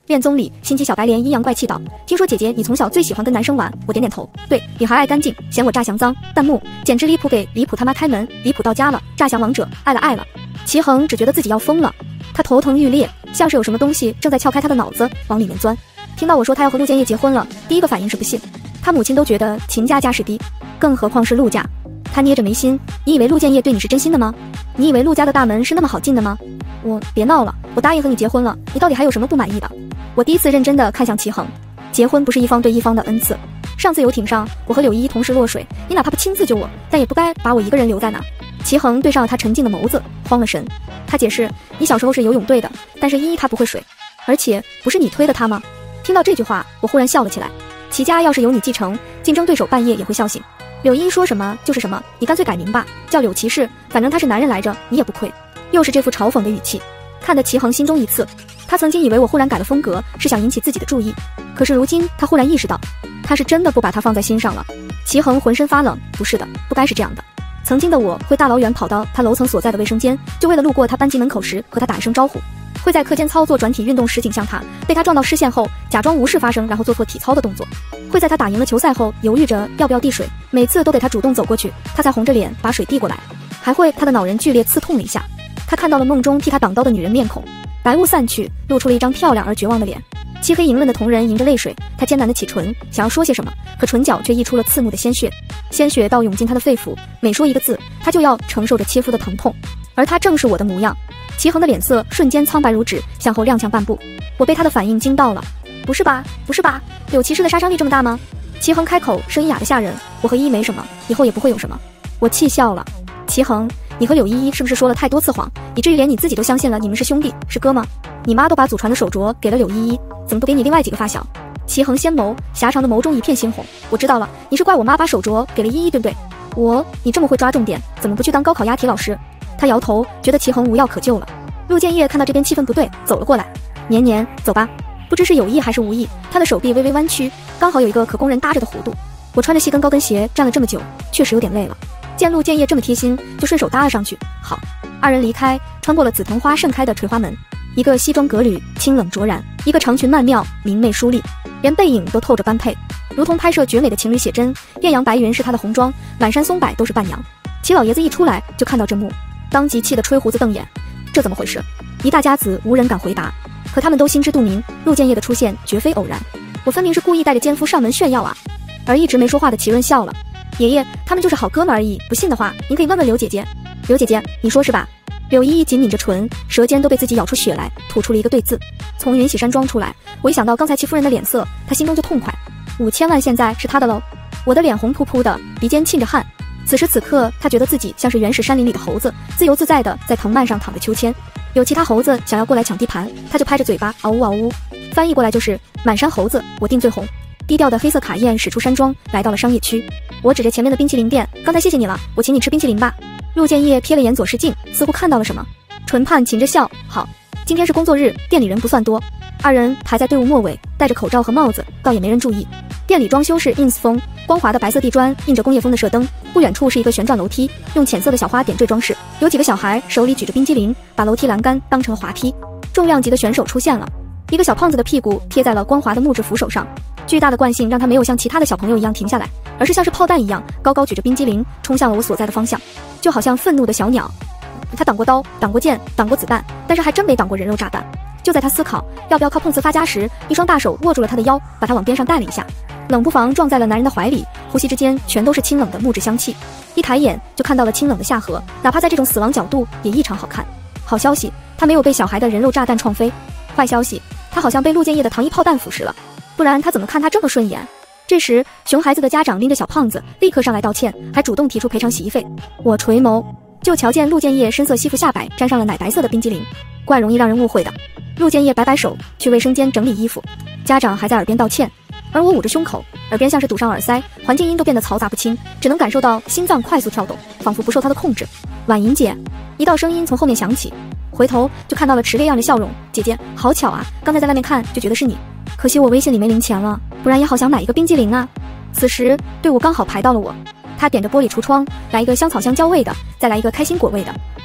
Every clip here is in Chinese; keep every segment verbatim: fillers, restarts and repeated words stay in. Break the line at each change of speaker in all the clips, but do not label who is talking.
恋综里，心机小白莲阴阳怪气道：“听说姐姐你从小最喜欢跟男生玩。”我点点头，对，女孩爱干净，嫌我炸翔脏。弹幕：简直离谱，给离谱他妈开门，离谱到家了，炸翔王者，爱了爱了。齐恒只觉得自己要疯了，他头疼欲裂，像是有什么东西正在撬开他的脑子，往里面钻。听到我说他要和陆建业结婚了，第一个反应是不信。他母亲都觉得秦家家世低，更何况是陆家。他捏着眉心，你以为陆建业对你是真心的吗？你以为陆家的大门是那么好进的吗？我别闹了，我答应和你结婚了，你到底还有什么不满意的？我第一次认真的看向齐恒，结婚不是一方对一方的恩赐。上次游艇上，我和柳依依同时落水，你哪怕不亲自救我，但也不该把我一个人留在那。齐恒对上了他沉静的眸子，慌了神。他解释，你小时候是游泳队的，但是依依她不会水，而且不是你推的她吗？听到这句话，我忽然笑了起来。齐家要是由你继承，竞争对手半夜也会笑醒。柳依依说什么就是什么，你干脆改名吧，叫柳骑士，反正他是男人来着，你也不亏。又是这副嘲讽的语气，看得齐恒心中一刺。他曾经以为我忽然改了风格是想引起自己的注意，可是如今他忽然意识到，他是真的不把他放在心上了。齐恒浑身发冷，不是的，不该是这样的。曾经的我会大老远跑到他楼层所在的卫生间，就为了路过他班级门口时和他打一声招呼，会在课间操作转体运动时景象他，被他撞到视线后假装无事发生，然后做错体操的动作，会在他打赢了球赛后犹豫着要不要递水，每次都得他主动走过去，他才红着脸把水递过来。还会他的脑仁剧烈刺痛了一下，他看到了梦中替他挡刀的女人面孔，白雾散去，露出了一张漂亮而绝望的脸。漆黑莹润的瞳仁迎着泪水，他艰难的起唇，想要说些什么，可唇角却溢出了刺目的鲜血，鲜血倒涌进他的肺腑，每说一个字，他就要承受着切肤的疼痛。而他正是我的模样。齐恒的脸色瞬间苍白如纸，向后踉跄半步。我被他的反应惊到了。不是吧，不是吧，柳骑士的杀伤力这么大吗？齐恒开口，声音哑得吓人。我和依依没什么，以后也不会有什么。我气笑了。齐恒，你和柳依依是不是说了太多次谎，以至于连你自己都相信了你们是兄弟是哥吗？你妈都把祖传的手镯给了柳依依，怎么不给你另外几个发小？齐恒纤眸，狭长的眸中一片猩红。我知道了，你是怪我妈把手镯给了依依，对不对？我，你这么会抓重点，怎么不去当高考押题老师？他摇头，觉得齐恒无药可救了。陆建业看到这边气氛不对，走了过来。年年，走吧。不知是有意还是无意，他的手臂微微弯曲，刚好有一个可供人搭着的弧度。我穿着细跟高跟鞋站了这么久，确实有点累了。见陆建业这么贴心，就顺手搭了上去。好，二人离开，穿过了紫藤花盛开的垂花门。一个西装革履，清冷卓然；一个长裙曼妙，明媚淑丽，连背影都透着般配，如同拍摄绝美的情侣写真。艳阳白云是她的红妆，满山松柏都是伴娘。齐老爷子一出来就看到这幕，当即气得吹胡子瞪眼。这怎么回事？一大家子无人敢回答，可他们都心知肚明，陆建业的出现绝非偶然。我分明是故意带着奸夫上门炫耀啊！而一直没说话的齐润笑了。爷爷，他们就是好哥们而已，不信的话，您可以问问刘姐姐。刘姐姐，你说是吧？柳依依紧抿着唇，舌尖都被自己咬出血来，吐出了一个对字。从云喜山庄出来，我一想到刚才戚夫人的脸色，她心中就痛快。五千万现在是她的喽！我的脸红扑扑的，鼻尖沁着汗。此时此刻，他觉得自己像是原始山林里的猴子，自由自在的在藤蔓上躺着秋千。有其他猴子想要过来抢地盘，他就拍着嘴巴嗷呜嗷呜。翻译过来就是满山猴子，我定最红。低调的黑色卡宴驶出山庄，来到了商业区。我指着前面的冰淇淋店，刚才谢谢你了，我请你吃冰淇淋吧。陆建业瞥了眼左视镜，似乎看到了什么，唇畔噙着笑。好，今天是工作日，店里人不算多。二人排在队伍末尾，戴着口罩和帽子，倒也没人注意。店里装修是 ins 风，光滑的白色地砖映着工业风的射灯，不远处是一个旋转楼梯，用浅色的小花点缀装饰。有几个小孩手里举着冰激凌，把楼梯栏杆当成了滑梯。重量级的选手出现了，一个小胖子的屁股贴在了光滑的木质扶手上，巨大的惯性让他没有像其他的小朋友一样停下来，而是像是炮弹一样高高举着冰激凌冲向了我所在的方向，就好像愤怒的小鸟。他挡过刀，挡过剑，挡过子弹，但是还真没挡过人肉炸弹。就在他思考要不要靠碰瓷发家时，一双大手握住了他的腰，把他往边上带了一下，冷不防撞在了男人的怀里，呼吸之间全都是清冷的木质香气。一抬眼就看到了清冷的下颌，哪怕在这种死亡角度也异常好看。好消息，他没有被小孩的人肉炸弹撞飞。坏消息，他好像被陆建业的糖衣炮弹腐蚀了，不然他怎么看他这么顺眼？这时熊孩子的家长拎着小胖子立刻上来道歉，还主动提出赔偿洗衣费。我垂眸，就瞧见陆建业深色西服下摆沾上了奶白色的冰激凌，怪容易让人误会的。陆建业摆摆手去卫生间整理衣服，家长还在耳边道歉，而我捂着胸口，耳边像是堵上耳塞，环境音都变得嘈杂不清，只能感受到心脏快速跳动，仿佛不受他的控制。婉莹姐，一道声音从后面响起，回头就看到了池月样的笑容。姐姐，好巧啊，刚才在外面看就觉得是你，可惜我微信里没零钱了，不然也好想买一个冰激凌啊。此时队伍刚好排到了我，他点着玻璃橱窗，来一个香草香蕉味的，再来一个开心果味的。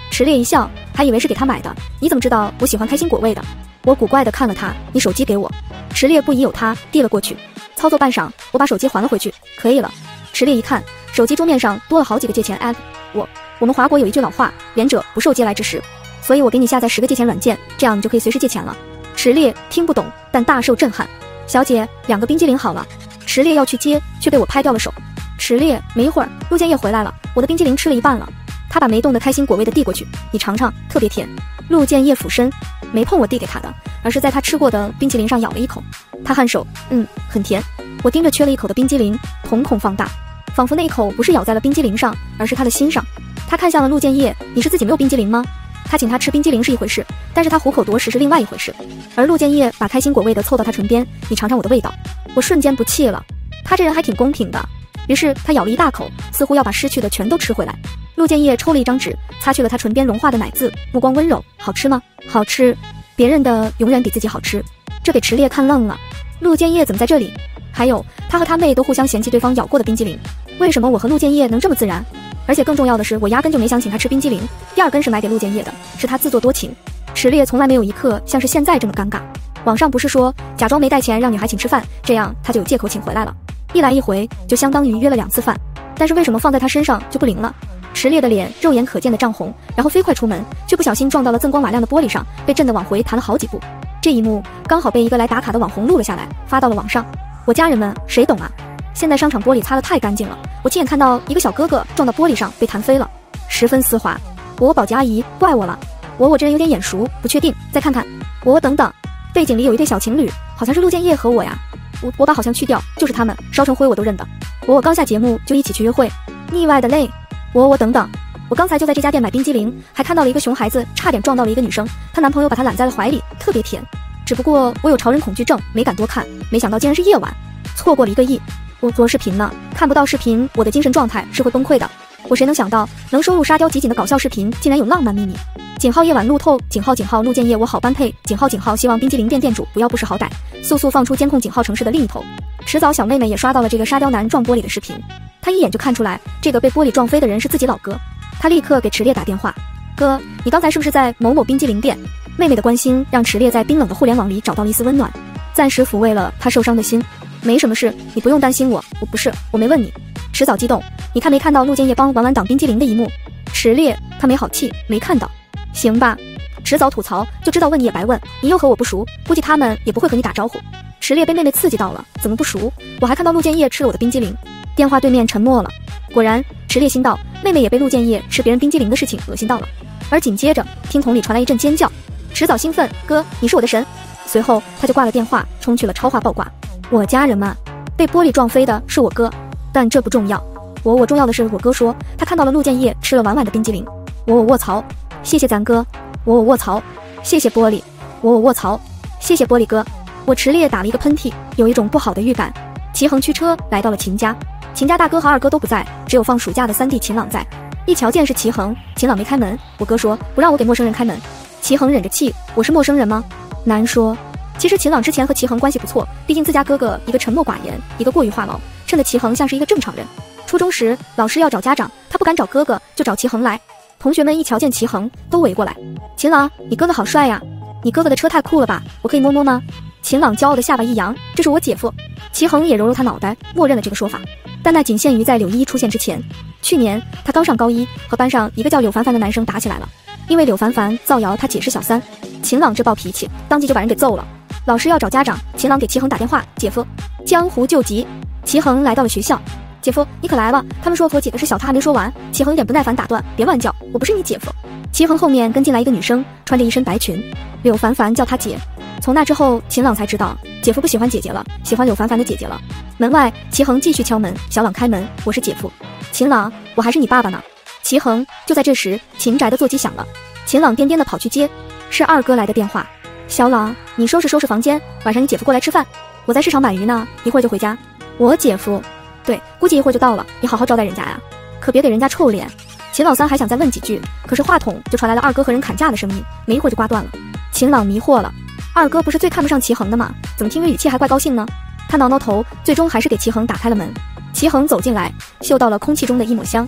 池烈一笑，还以为是给他买的。你怎么知道我喜欢开心果味的？我古怪的看了他，你手机给我。池烈不疑有他，递了过去。操作半晌，我把手机还了回去，可以了。池烈一看，手机桌面上多了好几个借钱 app。我我们华国有一句老话，仁者不受借来之时，所以我给你下载十个借钱软件，这样你就可以随时借钱了。池烈听不懂，但大受震撼。小姐，两个冰激凌好了。池烈要去接，却被我拍掉了手。池烈，没一会儿，陆建业回来了，我的冰激凌吃了一半了。他把没动的开心果味的递过去，你尝尝，特别甜。陆建业俯身，没碰我递给他的，而是在他吃过的冰淇淋上咬了一口。他颔首，嗯，很甜。我盯着缺了一口的冰激凌，瞳孔放大，仿佛那一口不是咬在了冰激凌上，而是他的心上。他看向了陆建业，你是自己没有冰激凌吗？他请他吃冰激凌是一回事，但是他虎口夺食是另外一回事。而陆建业把开心果味的凑到他唇边，你尝尝我的味道。我瞬间不气了，他这人还挺公平的。于是他咬了一大口，似乎要把失去的全都吃回来。陆建业抽了一张纸，擦去了他唇边融化的奶渍，目光温柔，好吃吗？好吃。别人的永远比自己好吃。这给池烈看愣了。陆建业怎么在这里？还有，他和他妹都互相嫌弃对方咬过的冰激凌，为什么我和陆建业能这么自然？而且更重要的是，我压根就没想请他吃冰激凌。第二根是买给陆建业的，是他自作多情。池烈从来没有一刻像是现在这么尴尬。网上不是说假装没带钱让女孩请吃饭，这样他就有借口请回来了。一来一回就相当于约了两次饭，但是为什么放在他身上就不灵了？池烈的脸肉眼可见的涨红，然后飞快出门，却不小心撞到了锃光瓦亮的玻璃上，被震得往回弹了好几步。这一幕刚好被一个来打卡的网红录了下来，发到了网上。我家人们谁懂啊？现在商场玻璃擦得太干净了，我亲眼看到一个小哥哥撞到玻璃上被弹飞了，十分丝滑。我我保洁阿姨怪我了，我我这人有点眼熟，不确定，再看看。我我等等，背景里有一对小情侣，好像是陆建业和我呀。我我把好像去掉，就是他们，烧成灰我都认得。我我刚下节目就一起去约会，腻歪的累。我我等等，我刚才就在这家店买冰激凌，还看到了一个熊孩子差点撞到了一个女生，她男朋友把她揽在了怀里，特别甜。只不过我有潮人恐惧症，没敢多看，没想到竟然是夜晚，错过了一个亿。我做视频呢，看不到视频，我的精神状态是会崩溃的。我谁能想到，能收入沙雕集锦的搞笑视频，竟然有浪漫秘密。井号夜晚路透，井号井号陆建业我好般配，井号井号希望冰激凌店店主不要不识好歹，速速放出监控井号城市的另一头。迟早小妹妹也刷到了这个沙雕男撞玻璃的视频，她一眼就看出来这个被玻璃撞飞的人是自己老哥。她立刻给池烈打电话，哥，你刚才是不是在某某冰激凌店？妹妹的关心让池烈在冰冷的互联网里找到了一丝温暖，暂时抚慰了他受伤的心。没什么事，你不用担心我，我不是，我没问你。迟早激动，你看没看到陆建业帮王婉挡冰激凌的一幕？池烈他没好气，没看到。行吧，迟早吐槽就知道，问你也白问，你又和我不熟，估计他们也不会和你打招呼。池烈被妹妹刺激到了，怎么不熟？我还看到陆建业吃了我的冰激凌。电话对面沉默了，果然池烈心道，妹妹也被陆建业吃别人冰激凌的事情恶心到了。而紧接着听筒里传来一阵尖叫，迟早兴奋，哥，你是我的神。随后他就挂了电话，冲去了超话爆挂。我家人们，被玻璃撞飞的是我哥，但这不重要，我我重要的是我哥说他看到了陆建业吃了婉婉的冰激凌。我我卧槽，谢谢咱哥。我我卧槽，谢谢玻璃。我我卧槽，谢谢玻璃哥。我池烈打了一个喷嚏，有一种不好的预感。齐恒驱车来到了秦家，秦家大哥和二哥都不在，只有放暑假的三弟秦朗在。一瞧见是齐恒，秦朗没开门，我哥说不让我给陌生人开门。齐恒忍着气，我是陌生人吗？难说。其实秦朗之前和齐恒关系不错，毕竟自家哥哥一个沉默寡言，一个过于话痨，趁着齐恒像是一个正常人。初中时老师要找家长，他不敢找哥哥，就找齐恒来。同学们一瞧见齐恒都围过来，秦朗，你哥哥好帅呀，你哥哥的车太酷了吧，我可以摸摸吗？秦朗骄傲的下巴一扬，这是我姐夫。齐恒也揉揉他脑袋，默认了这个说法，但那仅限于在柳依依出现之前。去年他刚上高一，和班上一个叫柳凡凡的男生打起来了，因为柳凡凡造谣他姐是小三，秦朗这暴脾气，当即就把人给揍了。老师要找家长，秦朗给齐恒打电话，姐夫，江湖救急。齐恒来到了学校，姐夫你可来了，他们说和我姐的是小他还没说完，齐恒有点不耐烦打断，别乱叫，我不是你姐夫。齐恒后面跟进来一个女生，穿着一身白裙，柳凡凡叫她姐。从那之后，秦朗才知道姐夫不喜欢姐姐了，喜欢柳凡凡的姐姐了。门外，齐恒继续敲门，小朗开门，我是姐夫。秦朗，我还是你爸爸呢。齐恒。就在这时，秦宅的座机响了，秦朗颠颠的跑去接，是二哥来的电话。小朗，你收拾收拾房间，晚上你姐夫过来吃饭。我在市场买鱼呢，一会儿就回家。我姐夫，对，估计一会儿就到了，你好好招待人家呀，可别给人家臭脸。秦老三还想再问几句，可是话筒就传来了二哥和人砍价的声音，没一会儿就挂断了。秦朗迷惑了，二哥不是最看不上齐恒的吗？怎么听着语气还怪高兴呢？他挠挠头，最终还是给齐恒打开了门。齐恒走进来，嗅到了空气中的一抹香。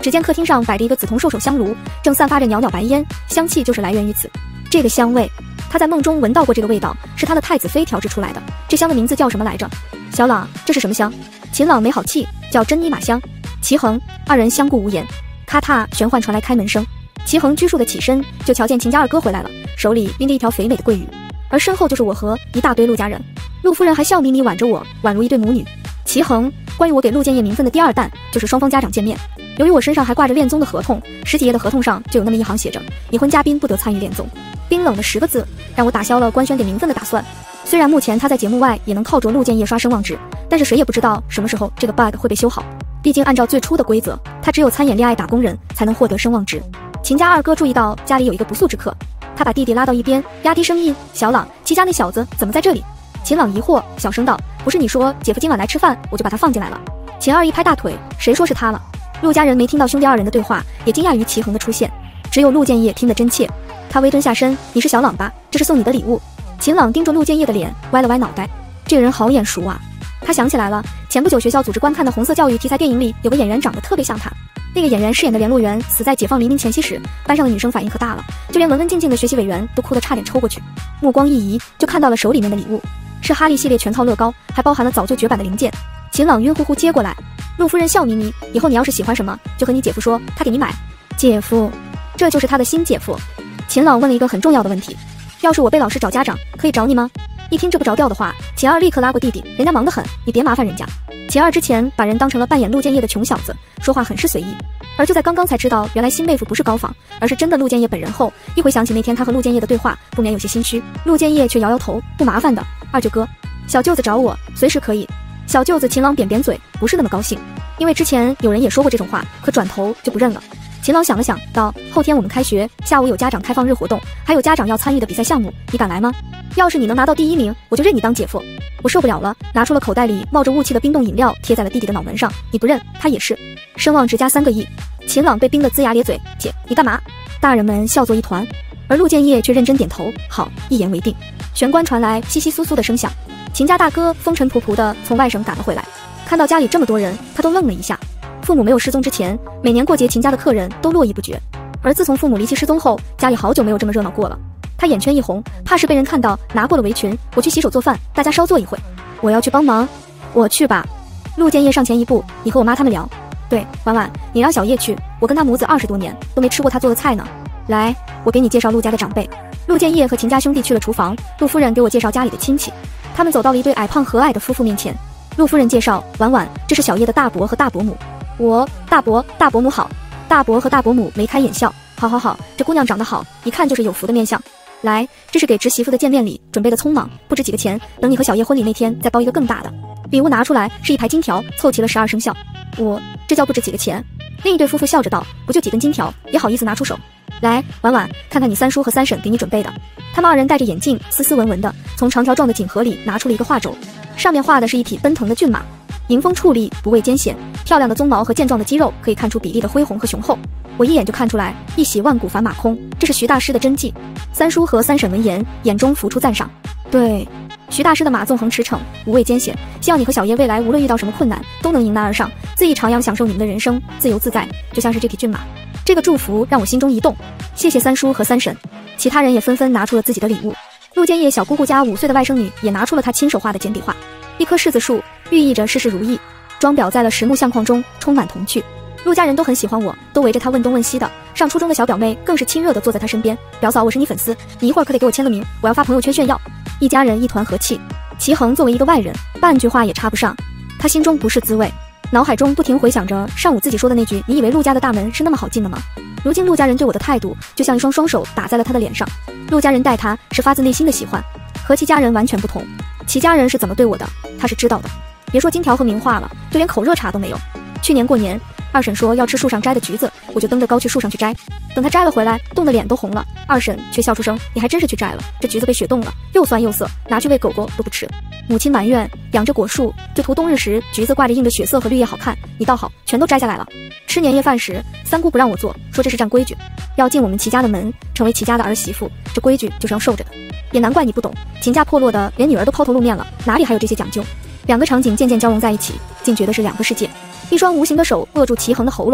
只见客厅上摆着一个紫铜兽首香炉，正散发着袅袅白烟，香气就是来源于此。这个香味，他在梦中闻到过这个味道，是他的太子妃调制出来的。这香的名字叫什么来着？小朗，这是什么香？秦朗没好气，叫真尼玛香。齐恒二人相顾无言。咔嗒，玄幻传来开门声。齐恒拘束的起身，就瞧见秦家二哥回来了，手里拎着一条肥美的桂鱼，而身后就是我和一大堆陆家人。陆夫人还笑眯眯挽着我，宛如一对母女。齐恒，关于我给陆建业名分的第二弹，就是双方家长见面。由于我身上还挂着恋综的合同，十几页的合同上就有那么一行写着已婚嘉宾不得参与恋综，冰冷的十个字让我打消了官宣给名分的打算。虽然目前他在节目外也能靠着陆建业刷声望值，但是谁也不知道什么时候这个 bug 会被修好。毕竟按照最初的规则，他只有参演恋爱打工人才能获得声望值。秦家二哥注意到家里有一个不速之客，他把弟弟拉到一边，压低声音：“小朗，齐家那小子怎么在这里？”秦朗疑惑，小声道：“不是你说姐夫今晚来吃饭，我就把他放进来了。”秦二一拍大腿：“谁说是他了？”陆家人没听到兄弟二人的对话，也惊讶于齐恒的出现，只有陆建业听得真切。他微蹲下身：“你是小朗吧？这是送你的礼物。”秦朗盯着陆建业的脸，歪了歪脑袋，这个人好眼熟啊。他想起来了，前不久学校组织观看的红色教育题材电影里，有个演员长得特别像他。那个演员饰演的联络员死在解放黎明前夕时，班上的女生反应可大了，就连文文静静的学习委员都哭得差点抽过去。目光一移，就看到了手里面的礼物，是哈利系列全套乐高，还包含了早就绝版的零件。秦朗晕乎乎接过来，陆夫人笑眯眯：“以后你要是喜欢什么，就和你姐夫说，他给你买。”姐夫，这就是他的新姐夫。秦朗问了一个很重要的问题：“要是我被老师找家长，可以找你吗？”一听这不着调的话，秦二立刻拉过弟弟：“人家忙得很，你别麻烦人家。”秦二之前把人当成了扮演陆建业的穷小子，说话很是随意，而就在刚刚才知道原来新妹夫不是高仿，而是真的陆建业本人后，一回想起那天他和陆建业的对话，不免有些心虚。陆建业却摇摇头：“不麻烦的，二舅哥，小舅子找我随时可以。”小舅子秦朗扁扁嘴，不是那么高兴，因为之前有人也说过这种话，可转头就不认了。秦朗想了想，道：“后天我们开学，下午有家长开放日活动，还有家长要参与的比赛项目，你敢来吗？要是你能拿到第一名，我就认你当姐夫。”我受不了了，拿出了口袋里冒着雾气的冰冻饮料，贴在了弟弟的脑门上。你不认，他也是。声望值加三个亿。秦朗被冰得龇牙咧嘴：“姐，你干嘛？”大人们笑作一团，而陆建业却认真点头：“好，一言为定。”玄关传来窸窸窣窣的声响，秦家大哥风尘仆仆地从外省赶了回来，看到家里这么多人，他都愣了一下。父母没有失踪之前，每年过节秦家的客人都络绎不绝，而自从父母离奇失踪后，家里好久没有这么热闹过了。他眼圈一红，怕是被人看到，拿过了围裙：“我去洗手做饭，大家稍坐一会。”“我要去帮忙。”“我去吧。”陆建业上前一步：“你和我妈他们聊。”“对，婉婉，你让小叶去，我跟他母子二十多年都没吃过他做的菜呢。来，我给你介绍陆家的长辈。”陆建业和秦家兄弟去了厨房，陆夫人给我介绍家里的亲戚。他们走到了一对矮胖和蔼的夫妇面前。陆夫人介绍：“婉婉，这是小叶的大伯和大伯母。”“我大伯大伯母好。”大伯和大伯母眉开眼笑：“好好好，这姑娘长得好，一看就是有福的面相。来，这是给侄媳妇的见面礼，准备的匆忙，不值几个钱，等你和小叶婚礼那天再包一个更大的。”礼物拿出来，是一排金条，凑齐了十二生肖。我这叫不值几个钱。另一对夫妇笑着道：“不就几根金条，也好意思拿出手？来，婉婉，看看你三叔和三婶给你准备的。”他们二人戴着眼镜，斯斯文文的，从长条状的锦盒里拿出了一个画轴，上面画的是一匹奔腾的骏马，迎风矗立，不畏艰险，漂亮的鬃毛和健壮的肌肉可以看出比例的恢宏和雄厚。我一眼就看出来，一洗万古凡马空，这是徐大师的真迹。三叔和三婶闻言，眼中浮出赞赏。对，徐大师的马纵横驰骋，无畏艰险，希望你和小叶未来无论遇到什么困难，都能迎难而上，恣意徜徉，享受你们的人生，自由自在，就像是这匹骏马。这个祝福让我心中一动，谢谢三叔和三婶。其他人也纷纷拿出了自己的礼物。陆建业小姑姑家五岁的外甥女也拿出了她亲手画的简笔画，一棵柿子树，寓意着事事如意，装裱在了实木相框中，充满童趣。陆家人都很喜欢我，都围着她问东问西的。上初中的小表妹更是亲热地坐在她身边：“表嫂，我是你粉丝，你一会儿可得给我签个名，我要发朋友圈炫耀。”一家人一团和气。齐恒作为一个外人，半句话也插不上，他心中不是滋味，脑海中不停回想着上午自己说的那句：“你以为陆家的大门是那么好进的吗？”如今陆家人对我的态度，就像一双双手打在了他的脸上。陆家人待他是发自内心的喜欢，和其家人完全不同。齐家人是怎么对我的，他是知道的。别说金条和名画了，就连口热茶都没有。去年过年，二婶说要吃树上摘的橘子，我就蹬着高去树上去摘。等她摘了回来，冻得脸都红了，二婶却笑出声：“你还真是去摘了，这橘子被雪冻了，又酸又涩，拿去喂狗狗都不吃。”母亲埋怨：“养着果树，就图冬日时橘子挂着硬的血色和绿叶好看，你倒好，全都摘下来了。”吃年夜饭时，三姑不让我做，说这是占规矩，要进我们齐家的门，成为齐家的儿媳妇，这规矩就是要受着的。也难怪你不懂，秦家破落的连女儿都抛头露面了，哪里还有这些讲究？两个场景渐渐交融在一起，竟觉得是两个世界。一双无形的手扼住齐恒的喉咙，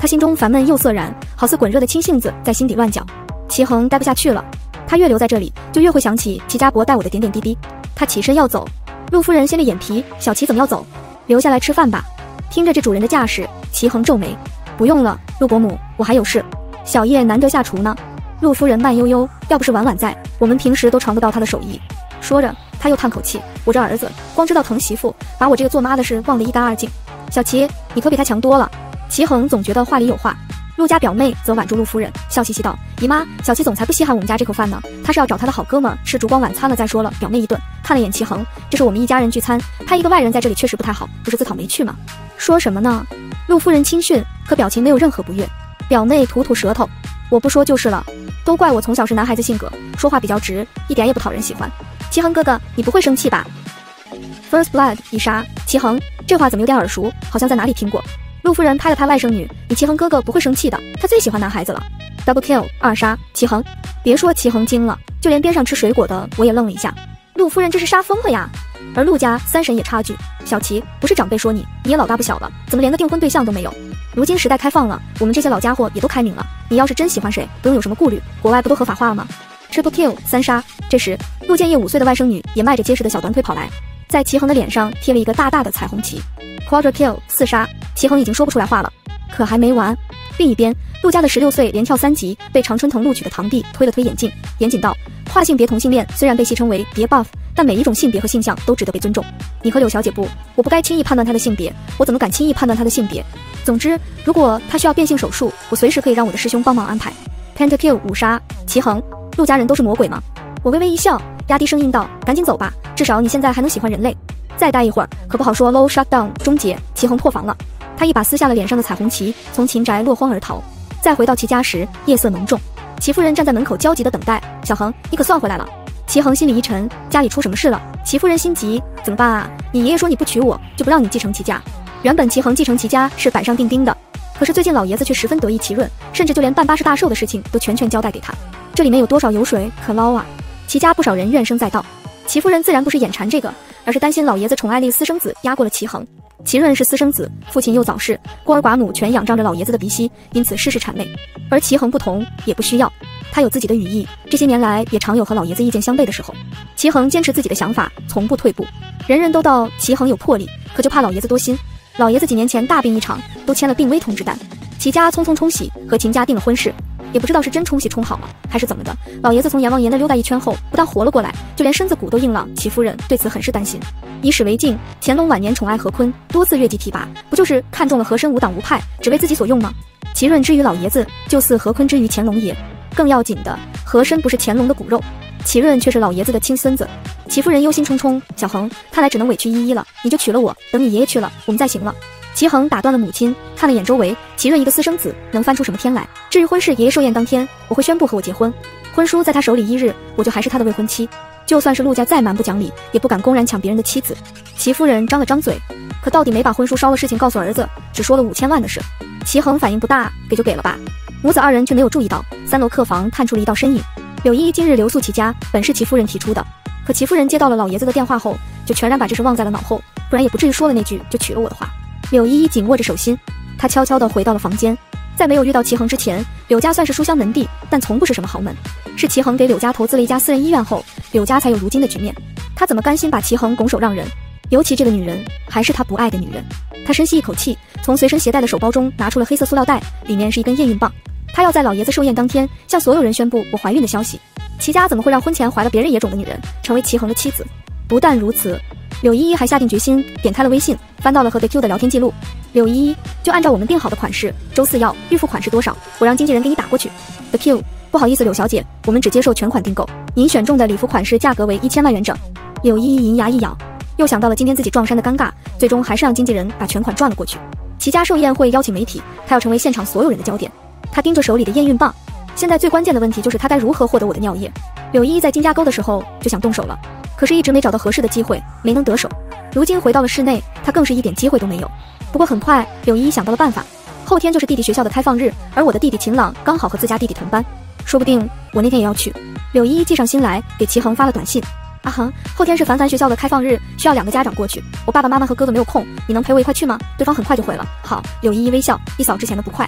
他心中烦闷又涩然，好似滚热的青杏子在心底乱搅。齐恒待不下去了，他越留在这里，就越会想起齐家伯待我的点点滴滴。他起身要走，陆夫人掀着眼皮，小齐怎么要走？留下来吃饭吧。听着这主人的架势，齐恒皱眉，不用了，陆伯母，我还有事。小叶难得下厨呢。陆夫人慢悠悠，要不是婉婉在，我们平时都尝不到她的手艺。说着，他又叹口气，我这儿子光知道疼媳妇，把我这个做妈的事忘得一干二净。小齐，你可比他强多了。齐恒总觉得话里有话。陆家表妹则挽住陆夫人，笑嘻嘻道：“姨妈，小齐总才不稀罕我们家这口饭呢，他是要找他的好哥们吃烛光晚餐了再说了。”表妹一顿，看了眼齐恒，这是我们一家人聚餐，派一个外人在这里确实不太好，不是自讨没趣吗？说什么呢？陆夫人轻训，可表情没有任何不悦。表妹吐吐舌头，我不说就是了，都怪我从小是男孩子性格，说话比较直，一点也不讨人喜欢。齐恒哥哥，你不会生气吧 ？First blood 一杀，齐恒，这话怎么有点耳熟，好像在哪里听过。陆夫人拍了拍外甥女，你齐恒哥哥不会生气的，他最喜欢男孩子了。Double kill 二杀，齐恒，别说齐恒惊了，就连边上吃水果的我也愣了一下。陆夫人这是杀疯了呀！而陆家三婶也插句，小齐，不是长辈说你，你也老大不小了，怎么连个订婚对象都没有？如今时代开放了，我们这些老家伙也都开明了，你要是真喜欢谁，不用有什么顾虑，国外不都合法化了吗 ？Triple kill 三杀。这时，陆建业五岁的外甥女也迈着结实的小短腿跑来，在齐恒的脸上贴了一个大大的彩虹旗。Quadra kill 四杀，齐恒已经说不出来话了。可还没完，另一边，陆家的十六岁连跳三级被常春藤录取的堂弟推了推眼镜，严谨道：“跨性别同性恋虽然被戏称为别 buff， 但每一种性别和性向都值得被尊重。你和柳小姐不，我不该轻易判断她的性别，我怎么敢轻易判断她的性别？总之，如果她需要变性手术，我随时可以让我的师兄帮忙安排。Penta kill 五杀，齐恒，陆家人都是魔鬼吗？”我微微一笑，压低声音道：“赶紧走吧，至少你现在还能喜欢人类。再待一会儿，可不好说 low shutdown 终结。”齐恒破防了，他一把撕下了脸上的彩虹旗，从秦宅落荒而逃。再回到齐家时，夜色浓重，齐夫人站在门口焦急地等待。小恒，你可算回来了。齐恒心里一沉，家里出什么事了？齐夫人心急，怎么办啊？你爷爷说你不娶我，就不让你继承齐家。原本齐恒继承齐家是板上钉钉的，可是最近老爷子却十分得意齐润，甚至就连办八十大寿的事情都全权交代给他。这里面有多少油水可捞啊？齐家不少人怨声载道，齐夫人自然不是眼馋这个，而是担心老爷子宠爱力私生子压过了齐恒。齐润是私生子，父亲又早逝，孤儿寡母全仰仗着老爷子的鼻息，因此事事谄媚。而齐恒不同，也不需要，他有自己的羽翼，这些年来也常有和老爷子意见相悖的时候。齐恒坚持自己的想法，从不退步。人人都道齐恒有魄力，可就怕老爷子多心。老爷子几年前大病一场，都签了病危通知单。齐家匆匆冲喜，和秦家订了婚事。也不知道是真冲喜冲好了，还是怎么的。老爷子从阎王爷那溜达一圈后，不但活了过来，就连身子骨都硬朗。齐夫人对此很是担心。以史为镜，乾隆晚年宠爱何坤，多次越级提拔，不就是看中了和珅无党无派，只为自己所用吗？齐润之于老爷子，就似何坤之于乾隆爷。更要紧的，和珅不是乾隆的骨肉，齐润却是老爷子的亲孙子。齐夫人忧心忡忡，小恒，看来只能委屈依依了，你就娶了我，等你爷爷去了，我们再行了。齐恒打断了母亲，看了眼周围，齐润一个私生子，能翻出什么天来？至于婚事，爷爷寿宴当天，我会宣布和我结婚，婚书在他手里一日，我就还是他的未婚妻。就算是陆家再蛮不讲理，也不敢公然抢别人的妻子。齐夫人张了张嘴，可到底没把婚书烧了事情告诉儿子，只说了五千万的事。齐恒反应不大，给就给了吧。母子二人却没有注意到，三楼客房探出了一道身影。柳依依今日留宿齐家，本是齐夫人提出的，可齐夫人接到了老爷子的电话后，就全然把这事忘在了脑后，不然也不至于说了那句就娶了我的话。柳依依紧握着手心，她悄悄地回到了房间。在没有遇到齐恒之前，柳家算是书香门第，但从不是什么豪门。是齐恒给柳家投资了一家私人医院后，柳家才有如今的局面。他怎么甘心把齐恒拱手让人？尤其这个女人还是他不爱的女人。他深吸一口气，从随身携带的手包中拿出了黑色塑料袋，里面是一根验孕棒。他要在老爷子寿宴当天向所有人宣布我怀孕的消息。齐家怎么会让婚前怀了别人野种的女人成为齐恒的妻子？不但如此，柳依依还下定决心，点开了微信，翻到了和 The Q 的聊天记录。柳依依，就按照我们定好的款式，周四要预付款是多少？我让经纪人给你打过去。The Q， 不好意思，柳小姐，我们只接受全款订购，您选中的礼服款式价格为一千万元整。柳依依银牙一咬，又想到了今天自己撞衫的尴尬，最终还是让经纪人把全款赚了过去。齐家寿宴会邀请媒体，她要成为现场所有人的焦点。她盯着手里的验孕棒，现在最关键的问题就是她该如何获得我的尿液。柳依依在金家沟的时候就想动手了，可是一直没找到合适的机会，没能得手。如今回到了室内，她更是一点机会都没有。不过很快，柳依依想到了办法。后天就是弟弟学校的开放日，而我的弟弟秦朗刚好和自家弟弟同班，说不定我那天也要去。柳依依记上心来，给齐恒发了短信：阿恒，后天是凡凡学校的开放日，需要两个家长过去，我爸爸妈妈和哥哥没有空，你能陪我一块去吗？对方很快就回了：好。柳依依微笑，一扫之前的不快。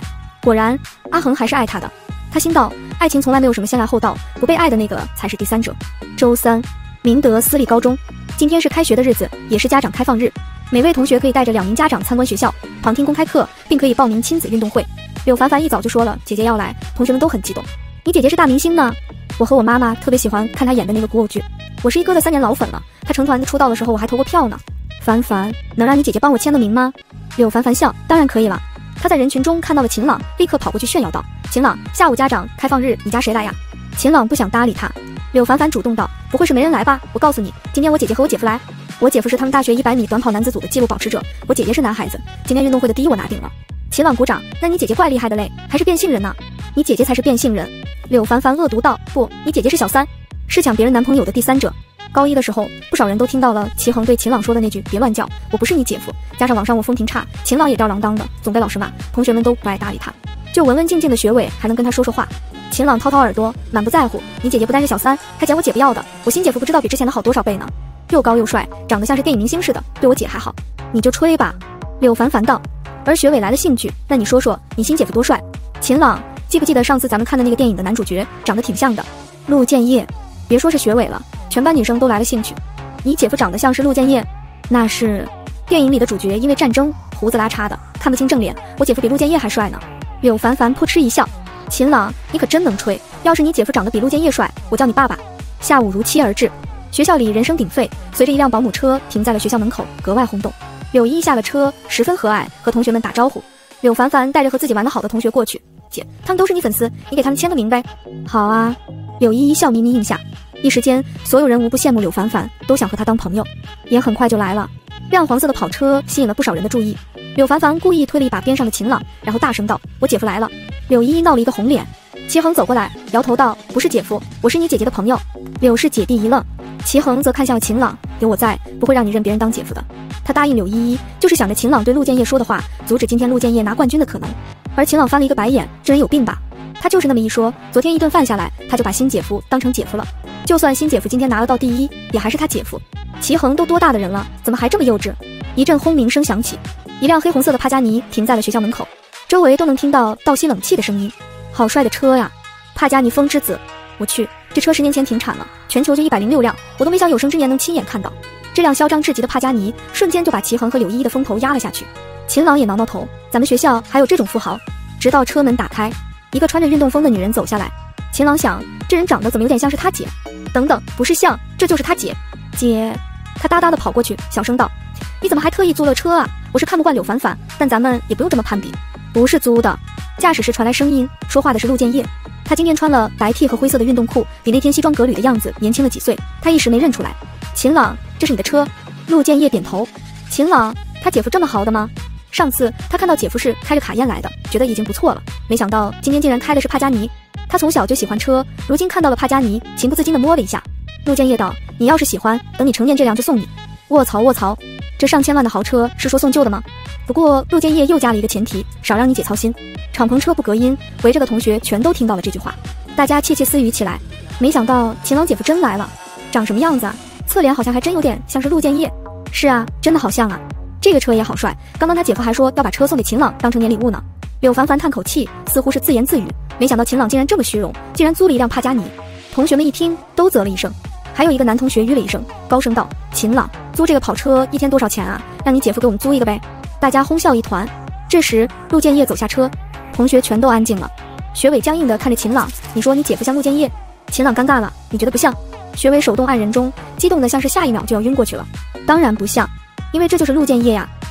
果然，阿恒还是爱他的。他心道，爱情从来没有什么先来后到，不被爱的那个才是第三者。周三，明德私立高中，今天是开学的日子，也是家长开放日。每位同学可以带着两名家长参观学校，旁听公开课，并可以报名亲子运动会。柳凡凡一早就说了，姐姐要来，同学们都很激动。你姐姐是大明星呢，我和我妈妈特别喜欢看她演的那个古偶剧，我是一哥的三年老粉了，她成团出道的时候我还投过票呢。凡凡，能让你姐姐帮我签个名吗？柳凡凡笑，当然可以了。他在人群中看到了秦朗，立刻跑过去炫耀道：秦朗，下午家长开放日，你家谁来呀？秦朗不想搭理他。柳凡凡主动道：不会是没人来吧？我告诉你，今天我姐姐和我姐夫来。我姐夫是他们大学一百米短跑男子组的纪录保持者，我姐姐是男孩子，今天运动会的第一我拿定了。秦朗鼓掌，那你姐姐怪厉害的嘞，还是变性人呢？你姐姐才是变性人。柳凡凡恶毒道：不，你姐姐是小三，是抢别人男朋友的第三者。高一的时候，不少人都听到了齐恒对秦朗说的那句别乱叫，我不是你姐夫，加上网上我风评差，秦朗也吊郎当的，总被老师骂，同学们都不爱搭理他，就文文静静的学伟还能跟他说说话。秦朗掏掏耳朵，满不在乎，你姐姐不单是小三，还捡我姐不要的，我新姐夫不知道比之前的好多少倍呢，又高又帅，长得像是电影明星似的，对我姐还好，你就吹吧。柳凡凡道。而学伟来了兴趣，那你说说你新姐夫多帅？秦朗，记不记得上次咱们看的那个电影的男主角长得挺像的，陆建业。别说是学伟了，全班女生都来了兴趣。你姐夫长得像是陆建业？那是电影里的主角，因为战争胡子拉碴的，看不清正脸，我姐夫比陆建业还帅呢。柳凡凡扑哧一笑，秦朗，你可真能吹，要是你姐夫长得比陆建业帅，我叫你爸爸。下午如期而至，学校里人声鼎沸，随着一辆保姆车停在了学校门口，格外轰动。柳依依下了车，十分和蔼，和同学们打招呼。柳凡凡带着和自己玩得好的同学过去，姐，他们都是你粉丝，你给他们签个名呗。好啊。柳依依笑眯眯应下，一时间所有人无不羡慕柳凡凡，都想和他当朋友。也很快就来了，亮黄色的跑车吸引了不少人的注意。柳凡凡故意推了一把边上的秦朗，然后大声道：我姐夫来了。柳依依闹了一个红脸。齐恒走过来，摇头道：不是姐夫，我是你姐姐的朋友。柳氏姐弟一愣，齐恒则看向了秦朗，有我在，不会让你认别人当姐夫的。他答应柳依依，就是想着秦朗对陆建业说的话，阻止今天陆建业拿冠军的可能。而秦朗翻了一个白眼，这人有病吧？他就是那么一说，昨天一顿饭下来，他就把新姐夫当成姐夫了。就算新姐夫今天拿了到第一，也还是他姐夫。齐恒都多大的人了，怎么还这么幼稚？一阵轰鸣声响起，一辆黑红色的帕加尼停在了学校门口，周围都能听到倒吸冷气的声音。好帅的车呀！帕加尼风之子，我去，这车十年前停产了，全球就一百零六辆，我都没想有生之年能亲眼看到。这辆嚣张至极的帕加尼瞬间就把齐恒和柳依依的风头压了下去。秦朗也挠挠头，咱们学校还有这种富豪？直到车门打开，一个穿着运动风的女人走下来。秦朗想，这人长得怎么有点像是他姐？等等，不是像，这就是他姐。姐，他哒哒地跑过去，小声道：你怎么还特意租了车啊？我是看不惯柳凡凡，但咱们也不用这么攀比。不是租的。驾驶室传来声音，说话的是陆建业。他今天穿了白 T 和灰色的运动裤，比那天西装革履的样子年轻了几岁，他一时没认出来。秦朗，这是你的车？陆建业点头。秦朗，他姐夫这么豪的吗？上次他看到姐夫是开着卡宴来的，觉得已经不错了，没想到今天竟然开的是帕加尼。他从小就喜欢车，如今看到了帕加尼，情不自禁地摸了一下。陆建业道：你要是喜欢，等你成年这辆就送你。卧槽卧槽，这上千万的豪车是说送旧的吗？不过陆建业又加了一个前提，少让你姐操心。敞篷车不隔音，围着的同学全都听到了这句话，大家窃窃私语起来。没想到秦朗姐夫真来了，长什么样子啊？侧脸好像还真有点像是陆建业。是啊，真的好像啊。这个车也好帅，刚刚他姐夫还说要把车送给秦朗当成年礼物呢。柳凡凡叹口气，似乎是自言自语，没想到秦朗竟然这么虚荣，竟然租了一辆帕加尼。同学们一听都啧了一声，还有一个男同学吁了一声，高声道：秦朗，租这个跑车一天多少钱啊？让你姐夫给我们租一个呗。大家哄笑一团。这时陆建业走下车，同学全都安静了。学伟僵硬地看着秦朗，你说你姐夫像陆建业？秦朗尴尬了，你觉得不像？学伟手动按人中，激动得像是下一秒就要晕过去了。当然不像，因为这就是陆建业呀。